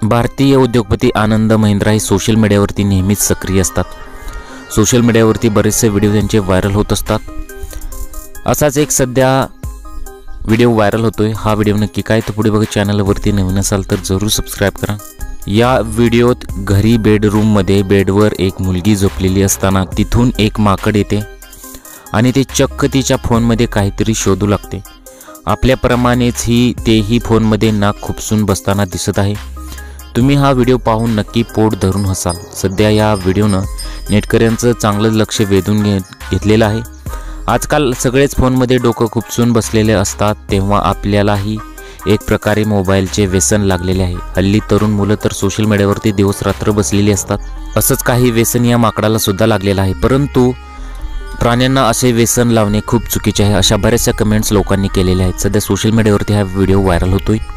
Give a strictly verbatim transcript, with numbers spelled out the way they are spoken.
भारतीय उद्योगपती आनंद महिंद्रा हे सोशल मीडियावरती नेहमीच सक्रिय असतात। सोशल मीडियावरती बरेचसे व्हिडिओ त्यांचे व्हायरल होत असतात। असाच एक सध्या व्हिडिओ व्हायरल होतोय। हा व्हिडिओ नक्की काय तर पुढे बघा। चॅनलवरती नवीन असाल तर जरूर सबस्क्राइब करा। या व्हिडिओत घरी बेडरूम मध्ये बेडवर एक मुलगी झोपलेली असताना तिथून एक माकड येते आणि ते चक्क तिच्या फोनमध्ये काहीतरी शोधू लागते। आपल्याप्रमाणेच ही तेही फोनमध्ये नाक खुपसून बसताना दिसत आहे। तुम्ही हा व्हिडिओ पाहून नक्की पोट धरून हसाल। सध्या या व्हिडिओनं नेटकऱ्यांचं चांगलं लक्ष वेधून घे घेतलेलं आहे। आजकाल सगळेच फोनमध्ये डोकं खुपसून बसलेले असतात, तेव्हा आपल्यालाही एक प्रकारे मोबाईलचे व्यसन लागलेले आहे। हल्ली तरुण मुलं तर सोशल मीडियावरती दिवस रात्र बसलेली असतात। असंच काही व्यसन या माकडाला सुद्धा लागलेलं आहे, परंतु प्राण्यांना असे व्यसन लावणे खूप चुकीचे आहे, अशा बऱ्याचशा कमेंट्स लोकांनी केलेल्या आहेत। सध्या सोशल मीडियावरती हा व्हिडिओ व्हायरल होतोय।